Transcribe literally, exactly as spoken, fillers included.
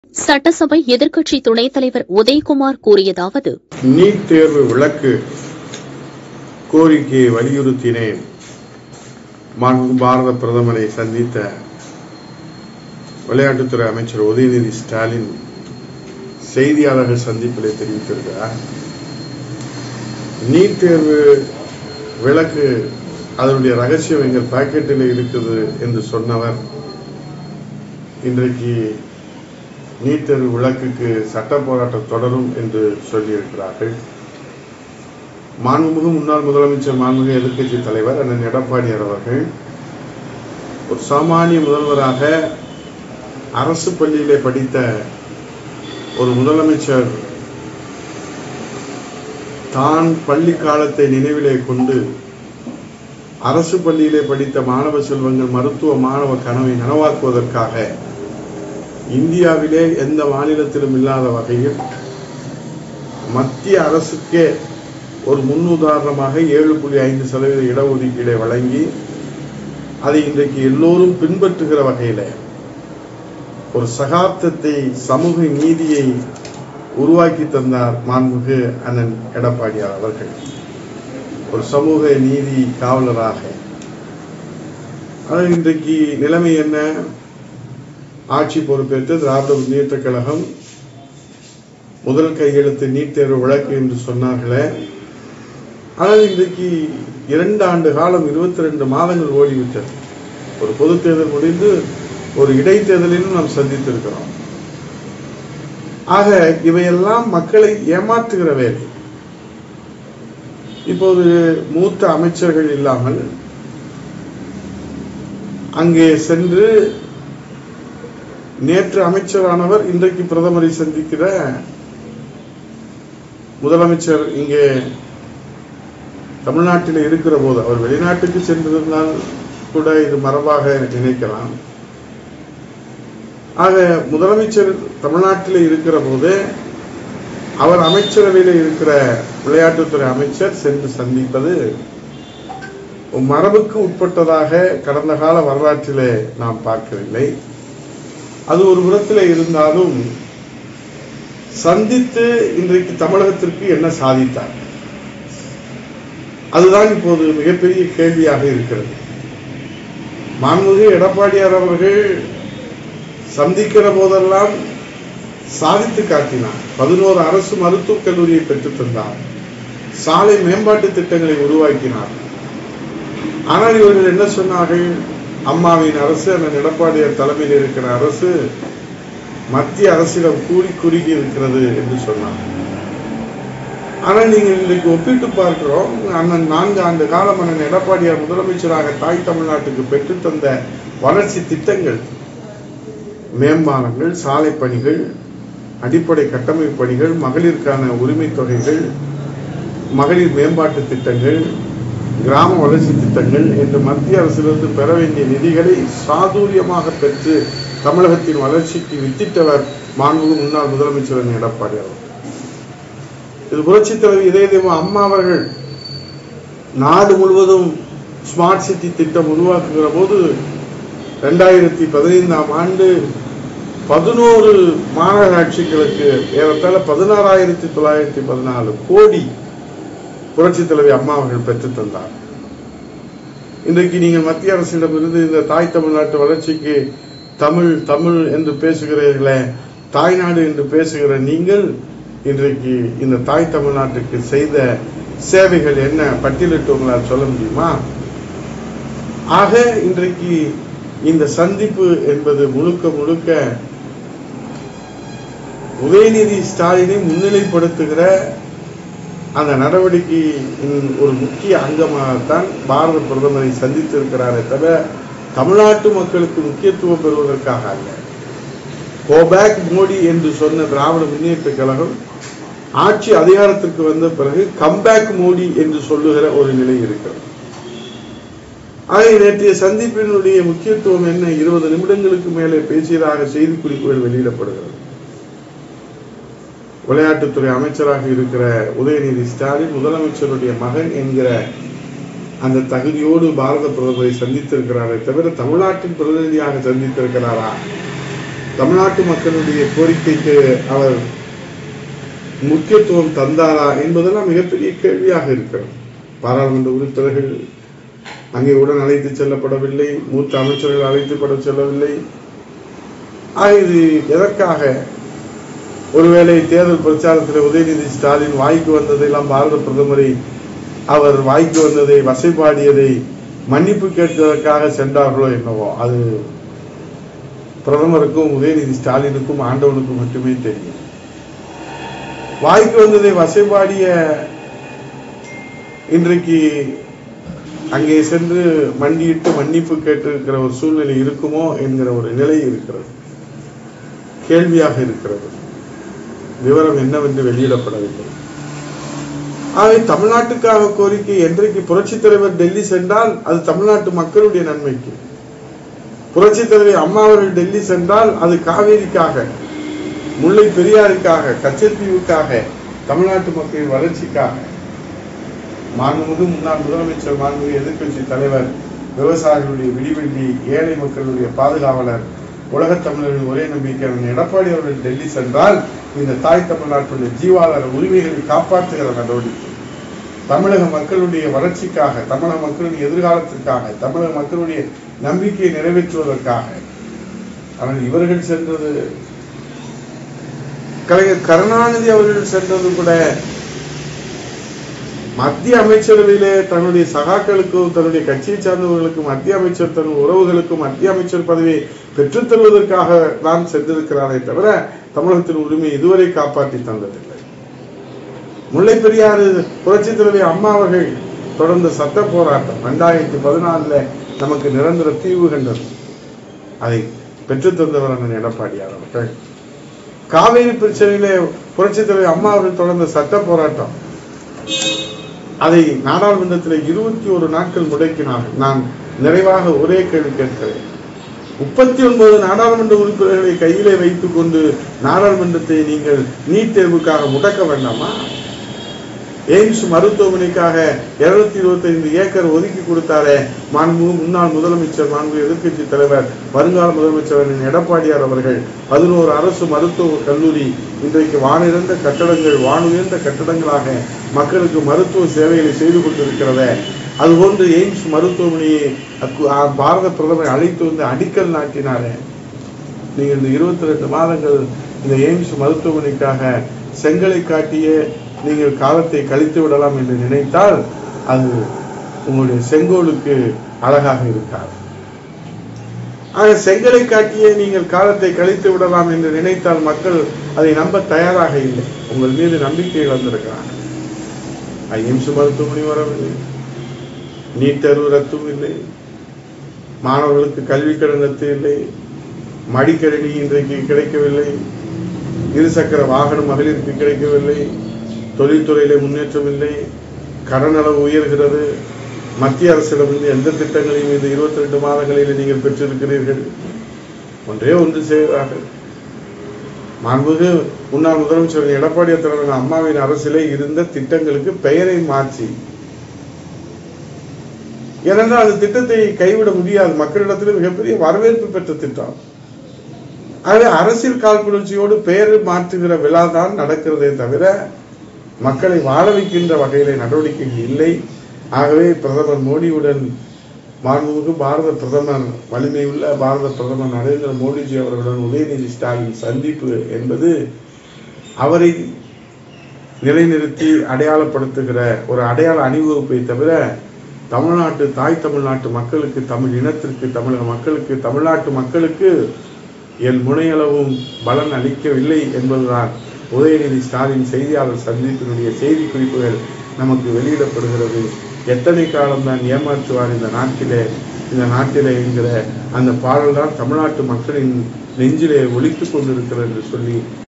சட்டசபை எதிர்க்கட்சி துணைத் தலைவர் உதயகுமார் கூறியதாவது: நீட் தேர்வு விலக்கு கோரிக்கையை வலியுறுத்தினேன். பாரத பிரதமரை சந்தித்த விளையாட்டுத்துறை அமைச்சர் உதயநிதி ஸ்டாலின் செய்தியாளர்கள் சந்திப்பிலே தெரிவித்திருக்கிறார். நீட் தேர்வு விலக்கு அதனுடைய ரகசியம் எங்கள் பாக்கெட்டில் இருக்குது என்று சொன்னவர் இன்றைக்கு நீட் தேர்வு விலக்குக்கு சட்ட போராட்டம் தொடரும் என்று சொல்லியிருக்கிறார்கள். மாண்புமிகு முன்னாள் முதலமைச்சர், மாண்புமிகு எதிர்க்கட்சி தலைவர் அண்ணன் எடப்பாடியார் அவர்கள் ஒரு சாமானிய முதல்வராக அரசு பள்ளியிலே படித்த ஒரு முதலமைச்சர் தான் பள்ளி காலத்தை நினைவிலே கொண்டு அரசு பள்ளியிலே படித்த மாணவ செல்வங்கள் மருத்துவ மாணவ கனவை நனவாக்குவதற்காக இந்தியாவிலே எந்த மாநிலத்திலும் இல்லாத வகையில் மத்திய அரசுக்கே ஒரு முன்னுதாரணமாக ஏழு புள்ளி ஐந்து சதவீத இடஒதுக்கீடை வழங்கி அதை இன்றைக்கு எல்லோரும் பின்பற்றுகிற வகையில ஒரு சகாப்தத்தை, சமூக நீதியை உருவாக்கி தந்தார் மாண்புமிகு அண்ணன் எடப்பாடியார் அவர்கள். ஒரு சமூக நீதி காவலராக. ஆனால் இன்றைக்கு நிலைமை என்ன? ஆட்சி பொறுப்பேற்று திராவிட முன்னேற்ற கழகம் முதல் கையெழுத்து நீட் தேர்வு விலக்கு என்று சொன்னார்களே, ஆனால் இன்றைக்கு இரண்டு ஆண்டு காலம் இருபத்தி ரெண்டு மாதங்கள் ஓடிவிட்டது. ஒரு பொது தேர்தல் முடிந்து ஒரு இடைத்தேர்தலிலும் நாம் சந்தித்திருக்கிறோம். ஆக இவையெல்லாம் மக்களை ஏமாற்றுகிற வேலை. இப்போது மூத்த அமைச்சர்கள் இல்லாமல் அங்கே சென்று நேற்று அமைச்சரானவர் இன்றைக்கு பிரதமரை சந்திக்கிற முதலமைச்சர் இங்கே தமிழ்நாட்டில் இருக்கிற போது, அவர் வெளிநாட்டுக்கு சென்றிருந்தால் கூட இது மரபாக நினைக்கலாம். ஆக முதலமைச்சர் தமிழ்நாட்டில் இருக்கிற போது அவர் அமைச்சரவையில் இருக்கிற விளையாட்டுத்துறை அமைச்சர் சென்று சந்திப்பது மரபுக்கு உட்பட்டதாக கடந்த கால வரலாற்றிலே நாம் பார்க்கவில்லை. அது ஒரு புறத்தில் இருந்தாலும் சந்தித்து இன்றைக்கு தமிழகத்திற்கு என்ன சாதித்தார், அதுதான் இப்போது மிகப்பெரிய கேள்வியாக இருக்கிறது. மாண்புமிகு எடப்பாடியார் அவர்கள் சந்திக்கிற போதெல்லாம் சாதித்து காட்டினார். பதினோரு அரசு மருத்துவக் கல்லூரியை பெற்றுத் தந்தார். சாலை மேம்பாட்டு திட்டங்களை உருவாக்கினார். ஆனால் இவர்கள் என்ன சொன்னார்கள்? அம்மாவின் அரசு, அண்ணன் எடப்பாடியார் தலைமையில் இருக்கிற அரசு மத்திய அரசிடம் கூடி குறுகி இருக்கிறது என்று சொன்னார். ஆனால் நீங்கள் இன்றைக்கு ஒப்பிட்டு பார்க்கிறோம். அண்ணன் நான்கு ஆண்டு காலம் அண்ணன் எடப்பாடியார் முதலமைச்சராக தாய் தமிழ்நாட்டுக்கு பெற்றுத் தந்த வளர்ச்சி திட்டங்கள், மேம்பாலங்கள், சாலை பணிகள், அடிப்படை கட்டமைப்பு பணிகள், மகளிருக்கான உரிமை தொகைகள், மகளிர் மேம்பாட்டு திட்டங்கள், கிராம வளர்ச்சி திட்டங்கள் என்று மத்திய அரசிலிருந்து பெற வேண்டிய நிதிகளை சாதுரியமாக பெற்று தமிழகத்தின் வளர்ச்சிக்கு வித்திட்டவர் மாண்புமிகு முன்னாள் முதலமைச்சர் எடப்பாடி அவர்கள். இது புரட்சி தலைவி இதய தெய்வம் அம்மா அவர்கள் நாடு முழுவதும் ஸ்மார்ட் சிட்டி திட்டம் உருவாக்குகிற போது இரண்டாயிரத்தி பதினைந்தாம் ஆண்டு பதினோரு மாநகராட்சிகளுக்கு ஏறத்தாழ பதினாறாயிரத்தி தொள்ளாயிரத்தி பதினாலு கோடி புரட்சி தலைவி அம்மா அவர்கள் பெற்றுத் தந்தார். இன்றைக்கு நீங்கள் மத்திய அரசிடம் இருந்து இந்த தாய் தமிழ்நாட்டு வளர்ச்சிக்கு தமிழ் தமிழ் என்று பேசுகிறீர்களே, தாய்நாடு என்று பேசுகிற நீங்கள் இன்றைக்கு இந்த தாய் தமிழ்நாட்டுக்கு செய்த சேவைகள் என்ன பட்டியலிட்டு உங்களால் சொல்ல முடியுமா? ஆக இன்றைக்கு இந்த சந்திப்பு என்பது முழுக்க முழுக்க உதயநிதி ஸ்டாலினை முன்னிலைப்படுத்துகிற அந்த நடவடிக்கையின் ஒரு முக்கிய அங்கமாகத்தான் பாரத பிரதமரை சந்தித்திருக்கிறாரே தவிர தமிழ்நாட்டு மக்களுக்கு முக்கியத்துவம் பெறுவதற்காக அல்ல. கோபேக் மோடி என்று சொன்ன திராவிட முன்னேற்ற கழகம் ஆட்சி அதிகாரத்திற்கு வந்த பிறகு கம்பேக் மோடி என்று சொல்லுகிற ஒரு நிலை இருக்கிறது. ஆக நேற்றைய சந்திப்பினுடைய முக்கியத்துவம் என்ன? இருபது நிமிடங்களுக்கு மேலே பேசியதாக செய்தி குறிப்புகள் வெளியிடப்படுகிறது. விளையாட்டுத்துறை அமைச்சராக இருக்கிற உதயநிதி ஸ்டாலின் முதலமைச்சருடைய மகன் என்கிற அந்த தகுதியோடு பாரத பிரதமரை சந்தித்திருக்கிறாரே தவிர தமிழ்நாட்டின் பிரதிநிதியாக சந்தித்திருக்கிறாரா? தமிழ்நாட்டு மக்களுடைய கோரிக்கைக்கு அவர் முக்கியத்துவம் தந்தாரா என்பதெல்லாம் மிகப்பெரிய கேள்வியாக இருக்கிறது. பாராளுமன்ற உறுப்பினர்கள் அங்கே உடன் அழைத்து செல்லப்படவில்லை, மூத்த அமைச்சர்கள் அழைத்துப்பட செல்லவில்லை. இது எதற்காக? ஒருவேளை தேர்தல் பிரச்சாரத்தில் உதயநிதி ஸ்டாலின் வாய்க்கு வந்ததையெல்லாம் பாரத பிரதமரை அவர் வாய்க்கு வந்ததை வசைபாடியதை மன்னிப்பு கேட்பதற்காக சென்றார்களோ என்னவோ. அது பிரதமருக்கும் உதயநிதி ஸ்டாலினுக்கும் ஆண்டவனுக்கும் மட்டுமே தெரியும். வாய்க்கு வந்ததை வசைபாடிய இன்றைக்கு அங்கே சென்று மண்டியிட்டு மன்னிப்பு கேட்டிருக்கிற ஒரு சூழ்நிலை இருக்குமோ என்கிற ஒரு நிலை இருக்கிறது, கேள்வியாக இருக்கிறது. விவரம் என்னவென்று வெளியிடப்படவில்லை. ஆகவே தமிழ்நாட்டுக்காக கோரிக்கை என்றைக்கு புரட்சித் தலைவர் டெல்லி சென்றால் அது தமிழ்நாட்டு மக்களுடைய நன்மைக்கு, புரட்சித் தலைவர் அம்மா அவர்கள் டெல்லி சென்றால் அது காவேரிக்காக, முல்லை பெரியாருக்காக, கச்சத்தீவுக்காக, தமிழ்நாட்டு மக்களின் வளர்ச்சிக்காக. மாண்புமிகு முன்னாள் முதலமைச்சர், மாண்புமிகு எதிர்கட்சி தலைவர், விவசாயிகளுடைய விடிவெள்ளி, ஏழை மக்களுடைய பாதுகாவலர், உலகத் தமிழரின் ஒரே நம்பிக்கையான எடப்பாடி அவர்கள் டெல்லி சென்றால் இந்த தாய் தமிழ்நாட்டுடைய ஜீவாதார உரிமைகளை காப்பாற்றுகிற நடவடிக்கை, தமிழக மக்களுடைய வளர்ச்சிக்காக, தமிழக மக்களுடைய எதிர்காலத்திற்காக, தமிழக மக்களுடைய நம்பிக்கையை நிறைவேற்றுவதற்காக. ஆனால் இவர்கள் சென்றது, கலைஞர் கருணாநிதி அவர்கள் சென்றது கூட மத்திய அமைச்சரவையிலே தன்னுடைய சகாக்களுக்கும் தன்னுடைய கட்சியை சார்ந்தவர்களுக்கும் மத்திய அமைச்சர் தன் உறவுகளுக்கும் மத்திய அமைச்சர் பதவியை பெற்றுத் தருவதற்காக தான் சென்றிருக்கிறாரே தவிர தமிழகத்தின் உரிமை இதுவரை காப்பாற்றி தந்ததில்லை. முல்லை பெரியாறு புரட்சித் தலைவர் அம்மா அவர்கள் தொடர்ந்த சட்ட போராட்டம் இரண்டாயிரத்தி பதினாலுல நமக்கு நிரந்தர தீர்வு கண்டது. அதை பெற்றுத் தந்தவர் அண்ணன் எடப்பாடியார் அவர்கள். காவேரி பிரச்சனையிலே புரட்சித் தலைவர் அம்மா அவர்கள் தொடர்ந்த சட்ட போராட்டம், அதை நாடாளுமன்றத்தில் இருபத்தி ஒரு நாட்கள் முடக்கினார்கள். நான் நிறைவாக ஒரே கேள்வி கேட்கிறேன். முப்பத்தி ஒன்பது நாடாளுமன்ற உறுப்பினர்களை கையிலே வைத்துக் கொண்டு நாடாளுமன்றத்தை நீங்கள் நீட் தேர்வுக்காக முடக்க வேண்டாமா? எய்ம்ஸ் மருத்துவமனைக்காக இருநூத்தி இருபத்தி ஐந்து ஏக்கர் ஒதுக்கி கொடுத்தாரே மாண்புமிகு முன்னாள் முதலமைச்சர், மாண்புமிகு எதிர்கட்சி தலைவர், வருங்கால முதலமைச்சர் எடப்பாடியார் அவர்கள். பதினோரு அரசு மருத்துவ கல்லூரி இன்றைக்கு வானிறந்த கட்டடங்கள், வானுயர்ந்த கட்டடங்களாக மக்களுக்கு மருத்துவ சேவைகளை செய்து கொண்டிருக்கிறத. அதுபோன்று எய்ம்ஸ் மருத்துவமனையை பாரத பிரதமர் அழைத்து வந்து அடிக்கல் நாட்டினாரே. நீங்கள் இந்த இருபத்தி ரெண்டு மாதங்கள் இந்த எய்ம்ஸ் மருத்துவமனைக்காக செங்கலை காட்டிய நீங்கள் காலத்தை கழித்து விடலாம் என்று நினைத்தால் அது உங்களுடைய செங்கோலுக்கு அழகாக இருக்காது. ஆக செங்கலை காட்டியே நீங்கள் காலத்தை கழித்து விடலாம் என்று நினைத்தால் மக்கள் அதை நம்ப தயாராக இல்லை. உங்கள் மீது நம்பிக்கை இழந்திருக்கிறார்கள். எய்ம்ஸ் மருத்துவமனை வரவில்லை, நீட் தேர்வு ரத்தும் இல்லை, மாணவர்களுக்கு கல்வி கடன் ரத்து இல்லை, மடிக்கணினி இன்றைக்கு கிடைக்கவில்லை, இருசக்கர வாகனம் மகளிருக்கு கிடைக்கவில்லை, தொழில்துறையிலே முன்னேற்றம் இல்லை, கடன் அளவு உயர்கிறது. மத்திய அரசிடமிருந்து எந்த திட்டங்களையும் இந்த இருபத்தி ரெண்டு மாதங்களில் நீங்கள் பெற்றிருக்கிறீர்கள்? ஒன்றே ஒன்று செய்கிறார்கள். மாண்புமிகு முன்னாள் முதலமைச்சர் எடப்பாடி தலைவர் அம்மாவின் அரசிலே இருந்த திட்டங்களுக்கு பெயரை மாற்றி, ஏனென்றால் அந்த திட்டத்தை கைவிட முடியாது. மக்களிடத்தில் மிகப்பெரிய வரவேற்பு பெற்ற திட்டம். ஆகவே அரசியல் காழ்ப்புணர்ச்சியோடு பெயரை மாற்றுகிற விழா தான் நடக்கிறதே தவிர மக்களை வாழ வைக்கின்ற வகையிலே நடவடிக்கைகள் இல்லை. ஆகவே பிரதமர் மோடியுடன் மாண்புமிகு பாரத பிரதமர், வலிமையுள்ள பாரத பிரதமர் நரேந்திர மோடிஜி அவர்களுடன் உதயநிதி ஸ்டாலின் சந்திப்பு என்பது அவரை நிலைநிறுத்தி அடையாளப்படுத்துகிற ஒரு அடையாள அணிவகுப்பை தவிர தமிழ்நாட்டு தாய் தமிழ்நாட்டு மக்களுக்கு, தமிழ் இனத்திற்கு, தமிழக மக்களுக்கு, தமிழ்நாட்டு மக்களுக்கு என் முனையளவும் பலன் அளிக்கவில்லை என்பதுதான் உதயநிதி ஸ்டாலின் செய்தியாளர் சந்திப்பினுடைய செய்தி குறிப்புகள் நமக்கு வெளியிடப்படுகிறது. எத்தனை காலம்தான் ஏமாற்றுவார் இந்த நாட்டிலே இந்த நாட்டிலே என்கிற அந்த பாடல் தான் தமிழ்நாட்டு மக்களின் நெஞ்சிலே ஒலித்துக் கொண்டிருக்கிறது என்று சொல்லி